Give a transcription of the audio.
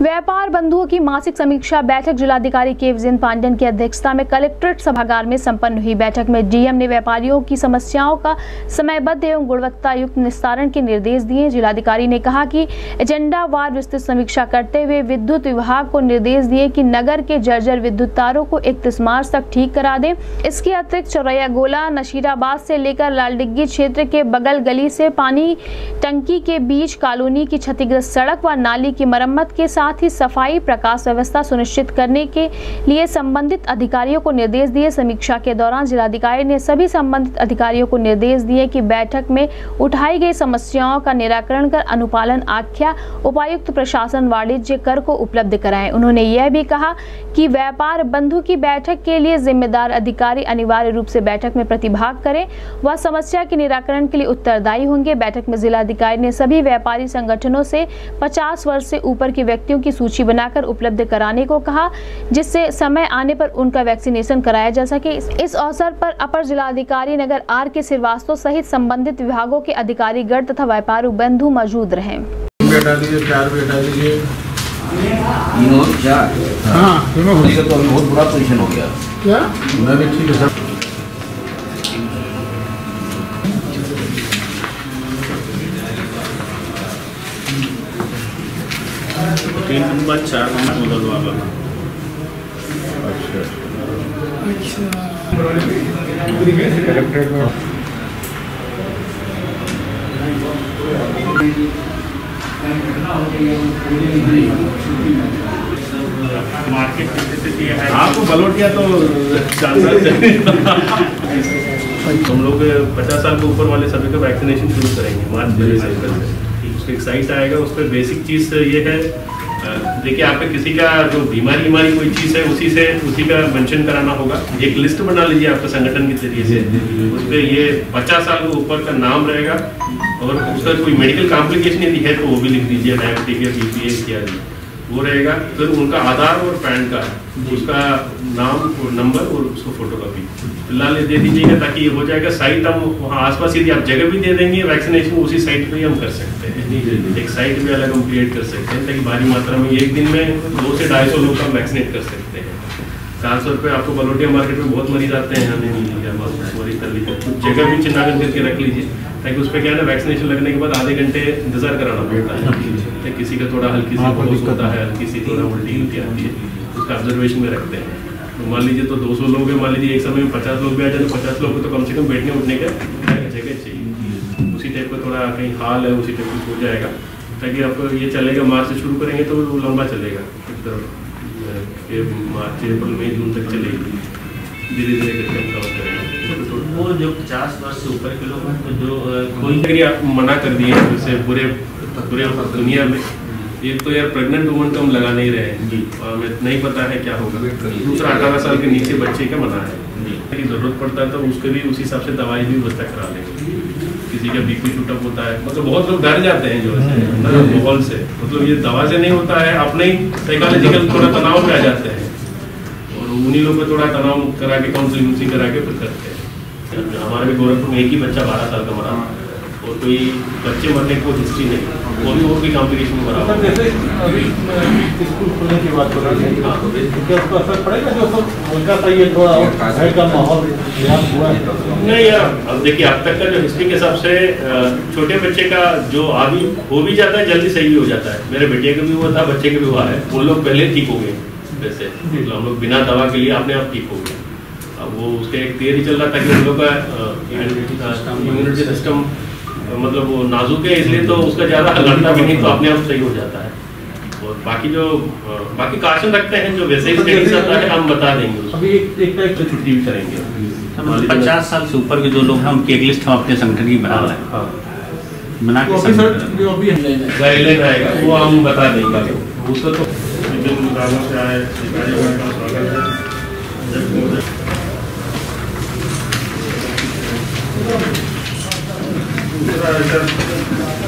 व्यापार बंधुओं की मासिक समीक्षा बैठक जिलाधिकारी के विजय पांडेयन की अध्यक्षता में कलेक्ट्रेट सभागार में संपन्न हुई। बैठक में डीएम ने व्यापारियों की समस्याओं का समयबद्ध एवं गुणवत्ता युक्त निस्तारण के निर्देश दिए। जिलाधिकारी ने कहा कि एजेंडा वार विस्तृत समीक्षा करते हुए विद्युत विभाग को निर्देश दिए कि नगर के जर्जर विद्युत तारों को 31 मार्च तक ठीक करा दें। इसके अतिरिक्त चौरैया गोला नशीराबाद से लेकर लालडिग्गी क्षेत्र के बगल गली से पानी टंकी के बीच कॉलोनी की क्षतिग्रस्त सड़क व नाली की मरम्मत के साथ ही सफाई प्रकाश व्यवस्था सुनिश्चित करने के लिए संबंधित अधिकारियों को निर्देश दिए। समीक्षा के दौरान जिलाधिकारी ने सभी संबंधित अधिकारियों को निर्देश दिए कि बैठक में उठाई गई समस्याओं का निराकरण कर अनुपालन आख्या उपायुक्त प्रशासन वाणिज्य कर को उपलब्ध कराएं। उन्होंने यह भी कहा कि व्यापार बंधु की बैठक के लिए जिम्मेदार अधिकारी अनिवार्य रूप से बैठक में प्रतिभाग करें व समस्या के निराकरण के लिए उत्तरदायी होंगे। बैठक में जिलाधिकारी ने सभी व्यापारी संगठनों से 50 वर्ष से ऊपर के व्यक्तियों की सूची बनाकर उपलब्ध कराने को कहा, जिससे समय आने पर उनका वैक्सीनेशन कराया जा सके। इस अवसर पर अपर जिलाधिकारी नगर R.K. श्रीवास्तव सहित संबंधित विभागों के अधिकारीगण तथा व्यापारी बंधु मौजूद रहे। तो बहुत बुरा पोजीशन हो गया। क्या? मैं भी ठीक है सर। तीन नंबर 4 नंबर बदल वाला। अच्छा। मार्केट आपको बलोटिया तो हम लोग 50 साल के ऊपर वाले सभी का वैक्सीनेशन शुरू करेंगे मार्च में। उसका एक साइट आएगा, उस पर बेसिक चीज़ ये है, देखिए आपका किसी का जो बीमारी कोई चीज़ है उसी का मेंशन कराना होगा। एक लिस्ट बना लीजिए आपका संगठन के जरिए से, उस पर ये 50 साल के ऊपर का नाम रहेगा और उसका कोई मेडिकल कॉम्प्लिकेशन यदि है तो वो भी लिख दीजिए, डायबिटीज बीपी इत्यादि वो रहेगा। फिर उनका आधार और पैन कार्ड, उसका नाम और नंबर और उसको फोटोकॉपी फिलहाल दे दीजिएगा ताकि ये हो जाएगा। साइट हम वहाँ आसपास यदि आप जगह भी दे देंगे वैक्सीनेशन उसी साइट पे ही हम कर सकते हैं। एक साइट भी अलग हम क्रिएट कर सकते हैं ताकि भारी मात्रा में एक दिन में 200 से 250 लोग हम वैक्सीनेट कर सकते हैं। 400 रुपये आपको बलोटिया मार्केट में बहुत मरीज आते हैं, हमें नहीं लिया मरीज कर लीजिए, जगह भी चिन्हांकन करके रख लीजिए ताकि उस पर क्या है ना वैक्सीनेशन लगने के बाद आधे घंटे इंतजार कराना पड़ता है। किसी का थोड़ा हल्की सी दिक्कत होता है, हल्की सी थोड़ा उल्टी आती है, उसका ऑब्जर्वेशन में रखते हैं। तो मान लीजिए तो 200 लोग हैं, मान लीजिए एक समय में 50 लोग भी आ जाए तो 50 लोग को तो कम से कम बैठने उठने का जगह चाहिए। उसी टाइप का थोड़ा कहीं हाल है उसी टाइप कुछ हो जाएगा ताकि आपको ये चलेगा। मार्च से शुरू करेंगे तो वो लंबा चलेगा, मार्च अप्रैल मई जून तक चलेगी, धीरे धीरे करके हम कवर करेंगे। वो जो 50 वर्ष से ऊपर के लोग हैं तो जो कोई आप मना कर दिए हैं जैसे पूरे दुनिया में। एक तो यार प्रेग्नेंट वुमन तो हम लगा नहीं रहे हैं जी, हमें नहीं पता है क्या होगा। दूसरा 18 साल के नीचे बच्चे का मना है जी, जरूरत पड़ता है तो उसके भी उसी हिसाब से दवाई भी व्यवस्था करा लेंगे। किसी का बीपी शूटअप होता है, मतलब बहुत लोग डर जाते हैं जो है माहौल से, मतलब ये दवा से नहीं होता है, अपने ही साइकोलॉजिकल थोड़ा तनाव में आ जाते हैं और उन्हीं लोग को थोड़ा तनाव करा के काउंसलिंग करा के फिर करते हैं। हमारे भी गोरखपुर में एक ही बच्चा 12 साल का मरा और कोई बच्चे मरने की हिस्ट्री नहीं, वो भी और भी कॉम्प्लिकेशन में मरा। स्कूल खुलने की बात कर रहे हैं, क्या उसका असर पड़ेगा जो उनका था ये थोड़ा घर का माहौल हुआ नहीं यार। अब देखिए अब तक का जो हिस्ट्री के हिसाब से छोटे बच्चे का जो आदि हो भी जाता है जल्दी सही भी हो जाता है। मेरे बेटे का भी हुआ था, बच्चे का भी हुआ है, उन लोग पहले ठीक हो गए वैसे, हम लोग बिना दवा के लिए अपने आप ठीक हो गए। अब वो उसका एक थियरी चल रहा था कि उन लोग का इम्यूनिटी सिस्टम मतलब वो नाजुक है इसलिए तो उसका ज़्यादा लड़ता भी नहीं तो अपने आप सही हो जाता है। और बाकी जो बाकी काशन रखते हैं जो वैसे ही स्टडी चलता है हम बता देंगे। अभी एक टाइप से छुट्टी भी करेंगे। 50 साल से ऊपर के जो लोग हैं उनकी एक लिस्ट हम अपने संगठन की बना रहे हैं, बना के गाइडलाइन आएगा वो हम बता देंगे। उसका तो से आए दूसरा